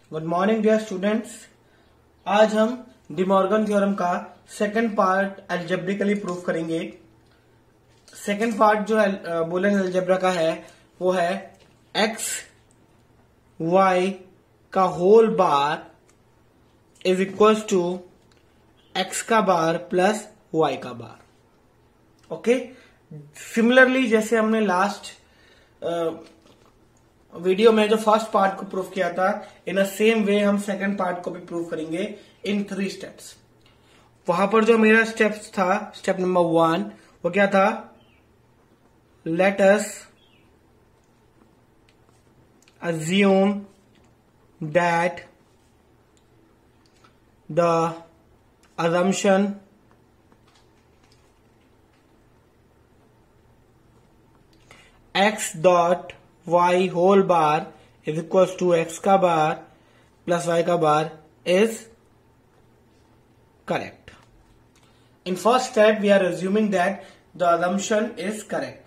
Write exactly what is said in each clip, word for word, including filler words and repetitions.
Good morning dear students. आज हम De Morgan theorem का सेकंड पार्ट अलजेब्रिकली प्रूफ करेंगे। सेकंड पार्ट जो बूलियन अलजेब्रा का है वो है एक्स वाई का whole bar is equal to x का बार प्लस वाई का बार। ओके, सिमिलरली जैसे हमने लास्ट वीडियो में जो फर्स्ट पार्ट को प्रूफ किया था, इन अ सेम वे हम सेकंड पार्ट को भी प्रूफ करेंगे इन थ्री स्टेप्स। वहां पर जो मेरा स्टेप्स था, स्टेप नंबर वन, वो क्या था? Let us assume that the assumption x dot y whole bar is equals to x का बार plus y का बार is correct. In first step we are assuming that the assumption is correct.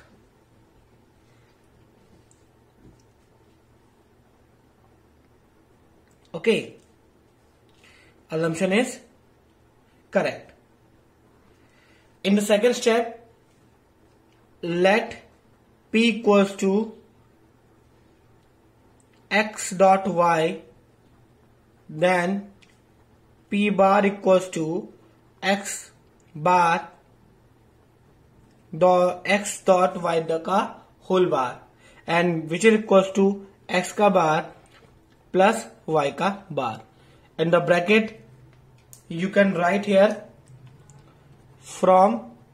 Okay, assumption is correct. In the second step, let p equals to x dot y, then p bar equals to x bar dot x dot y का whole bar, and which is equals to x का बार plus y का बार. In the bracket you can write here from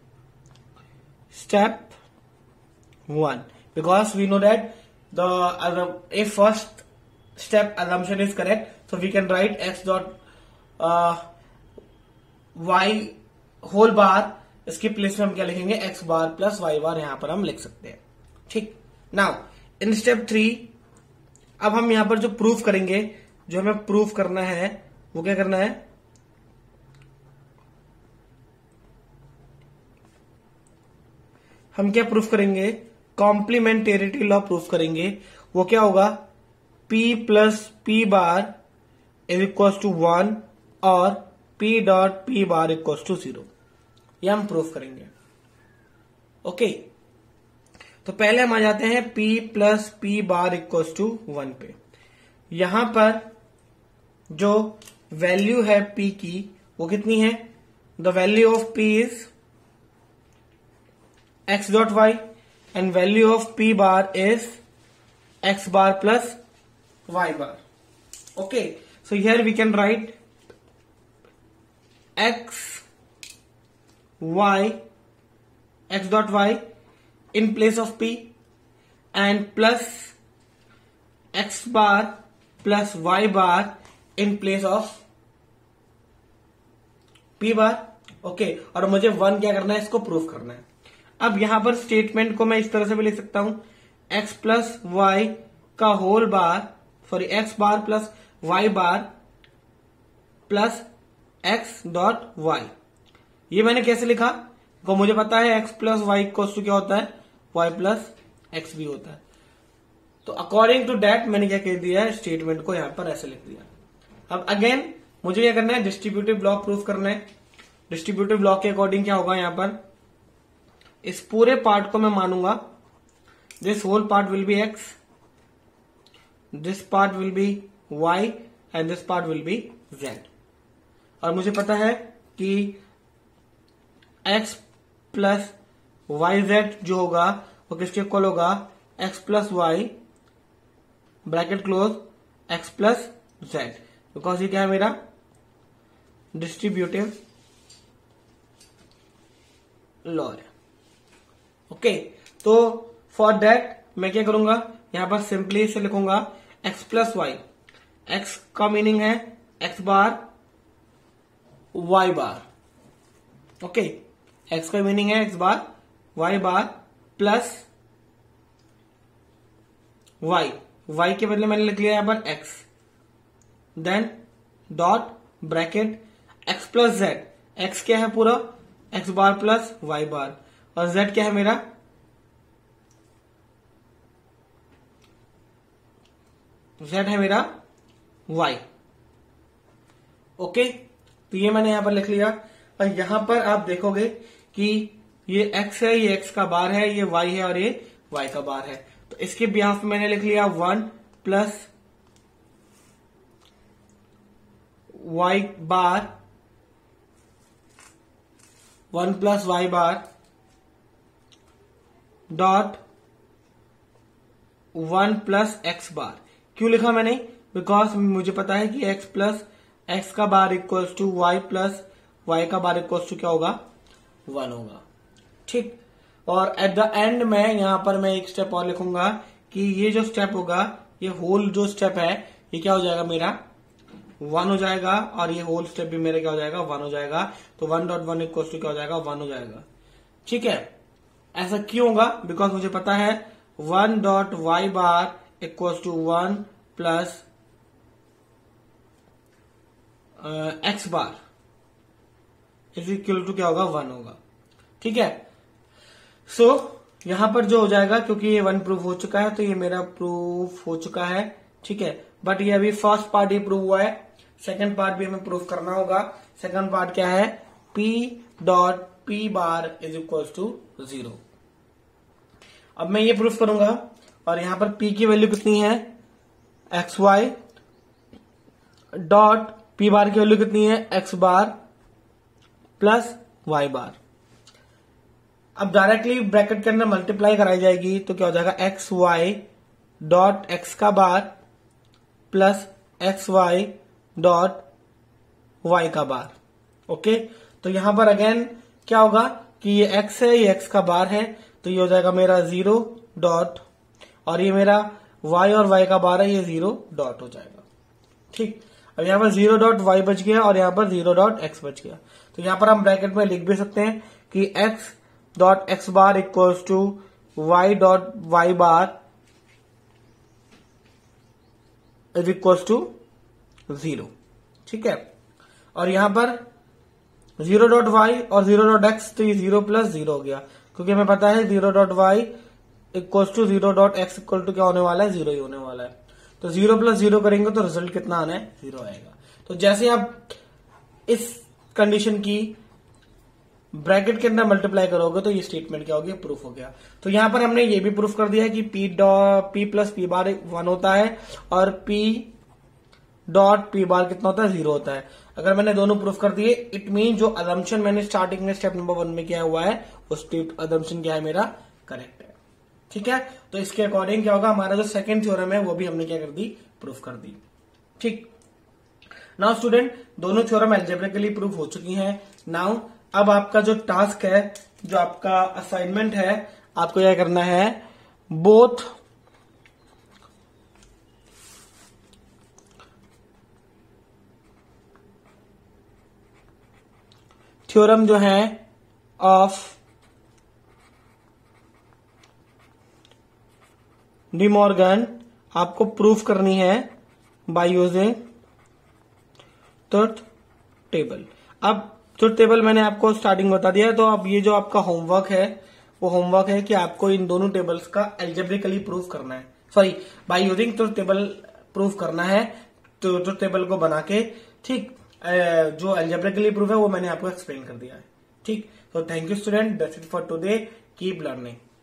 step one, because we know that the uh, if first step assumption is correct, so we can write x dot uh, y whole bar, इसके place में हम क्या लिखेंगे? x bar plus y bar यहां पर हम लिख सकते हैं। ठीक, नाउ इन स्टेप थ्री अब हम यहां पर जो प्रूफ करेंगे, जो हमें प्रूफ करना है वो क्या करना है? हम क्या प्रूफ करेंगे? कॉम्प्लीमेंटेरिटी लॉ प्रूफ करेंगे। वो क्या होगा? p plus p bar is equal to one और p dot p bar equal to zero, ये हम प्रूफ करेंगे। ओके, तो पहले हम आ जाते हैं p plus p bar equal to one पे। यहां पर जो वैल्यू है p की वो कितनी है? The value of p is x dot y and value of p bar is x bar plus y bar. Okay, so here we can write x y x dot y in place of p and plus x bar plus y bar in place of p bar. okay, और मुझे one क्या करना है? इसको proof करना है। अब यहां पर स्टेटमेंट को मैं इस तरह से भी लिख सकता हूं, x प्लस वाई का whole bar, sorry x bar plus y bar plus x dot y। ये मैंने कैसे लिखा? तो मुझे पता है x plus y equal to क्या होता है? y प्लस एक्स भी होता है। तो अकॉर्डिंग टू दैट मैंने क्या कह दिया है? स्टेटमेंट को यहां पर ऐसे लिख दिया। अब अगेन मुझे क्या करना है? डिस्ट्रीब्यूटिव ब्लॉक प्रूफ करना है। डिस्ट्रीब्यूटिव ब्लॉक के अकॉर्डिंग क्या होगा? यहां पर इस पूरे पार्ट को मैं मानूंगा, this whole part will be x, this part will be y and this part will be z। और मुझे पता है कि x प्लस वाई जेड जो होगा वो किसके इक्वल होगा? x plus y bracket close x plus z, because ये क्या है? मेरा डिस्ट्रीब्यूटिव लॉ है। ओके okay, तो फॉर दैट मैं क्या करूंगा? यहां पर सिंपली इसे लिखूंगा x प्लस वाई। एक्स का मीनिंग है x bar y bar. Okay okay, x का मीनिंग है x bar y bar plus y। y के बदले मैंने लिख लिया यहां पर x, then dot bracket x plus z। x क्या है? पूरा x bar plus y bar, और z क्या है मेरा? z है मेरा वाई। ओके, तो ये मैंने यहां पर लिख लिया। और यहां पर आप देखोगे कि ये x है, ये x का बार है, ये y है और ये y का बार है। तो इसके बिहाफ में मैंने लिख लिया one plus y bar, one plus y bar dot one plus x bar. क्यों लिखा मैंने? बिकॉज मुझे पता है कि x प्लस एक्स का bar equals to y plus y का बार इक्वल्स टू क्या होगा? वन होगा। ठीक, और एट द एंड में यहां पर मैं एक स्टेप और लिखूंगा कि ये जो स्टेप होगा, ये होल जो स्टेप है, ये क्या हो जाएगा मेरा? वन हो जाएगा। और ये होल स्टेप भी मेरा क्या हो जाएगा? वन हो जाएगा। तो one dot one equals to क्या हो जाएगा? वन हो जाएगा। ठीक है, ऐसा क्यों होगा? बिकॉज मुझे पता है one dot y bar equals to one plus x bar is equal to क्या होगा? वन होगा। ठीक है, सो so, यहां पर जो हो जाएगा, क्योंकि ये वन प्रूफ हो चुका है तो ये मेरा प्रूफ हो चुका है। ठीक है, बट ये अभी फर्स्ट पार्ट ही प्रूव हुआ है, सेकंड पार्ट भी हमें प्रूफ करना होगा। सेकंड पार्ट क्या है? P dot p bar is equal to zero. अब मैं ये प्रूफ करूंगा और यहां पर P की वैल्यू कितनी है? X y dot p bar की वैल्यू कितनी है? X bar plus y bar. अब डायरेक्टली ब्रैकेट के अंदर मल्टीप्लाई कराई जाएगी तो क्या हो जाएगा? एक्स वाई डॉट एक्स का bar plus x y dot y का बार। ओके, तो यहां पर अगेन क्या होगा कि ये x है, ये x का बार है, तो ये हो जाएगा मेरा जीरो डॉट, और ये मेरा y और y का बार है, ये जीरो डॉट हो जाएगा। ठीक, अब यहां पर जीरो डॉट वाई बच गया और यहां पर जीरो डॉट एक्स बच गया। तो यहां पर हम ब्रैकेट में लिख भी सकते हैं कि x dot x bar equals to y dot y bar is equals to zero. ठीक है, और यहां पर जीरो डॉट वाई और जीरो डॉट एक्स, तो ये जीरो प्लस जीरो हो गया, क्योंकि हमें पता है zero dot y equals to zero dot x equal to क्या होने वाला है? जीरो ही होने वाला है। तो जीरो प्लस जीरो करेंगे तो रिजल्ट कितना आना है? जीरो आएगा। तो जैसे आप इस कंडीशन की ब्रैकेट के अंदर मल्टीप्लाई करोगे तो ये स्टेटमेंट क्या हो गया? प्रूफ हो गया। तो यहां पर हमने ये भी प्रूफ कर दिया है कि p dot p plus p bar one होता है और पी डॉट पी बार कितना होता है? जीरो होता है। अगर मैंने दोनों प्रूफ कर दिए, इट मीन जो अजम्पशन मैंने स्टार्टिंग में स्टेप नंबर वन में किया हुआ है, वो स्टेप अजम्पशन क्या है मेरा? करेक्ट है। ठीक है, तो इसके अकॉर्डिंग क्या होगा? हमारा जो सेकंड थ्योरम है वो भी हमने क्या कर दी? प्रूफ कर दी। ठीक, नाउ स्टूडेंट, दोनों थ्योरम एल्जेब्रिकली प्रूफ हो चुकी हैं। नाउ अब आपका जो टास्क है, जो आपका असाइनमेंट है, आपको क्या करना है? बोथ थ्योरम जो है ऑफ डी मॉर्गन आपको प्रूफ करनी है बाय यूजिंग ट्रुथ टेबल। अब ट्रुथ टेबल मैंने आपको स्टार्टिंग बता दिया है, तो अब ये जो आपका होमवर्क है वो होमवर्क है कि आपको इन दोनों टेबल्स का एल्जेब्रिकली प्रूफ करना है, sorry by using truth table proof करना है। तो ट्रुथ टेबल को बना के, ठीक, जो एल्जेब्रिकली प्रूफ है वो मैंने आपको एक्सप्लेन कर दिया है। ठीक, तो thank you student, that's it for today, keep learning.